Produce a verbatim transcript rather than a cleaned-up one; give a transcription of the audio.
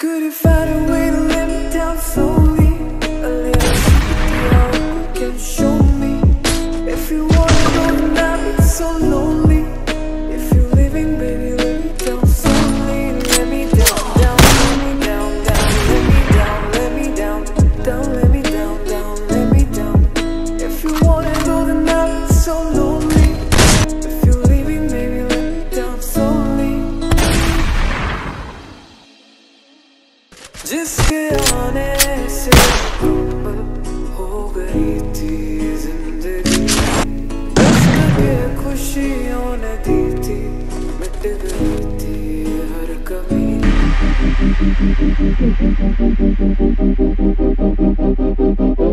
Could you find a way to let me down slowly? A little secret you can show me. If you wanna go then I'll be so lonely. If you're leaving, baby, let me down slowly. Let me down, down, let me down, down, let me down, let me down, down, let me down, down, let me down. If you wanna go then I'll be so lonely. If you're leaving, baby, let me down slowly. जिसके आने से हो गई थी जिंदगी, बस के खुशियों ने दी थी, मिट गई थी हर कमी।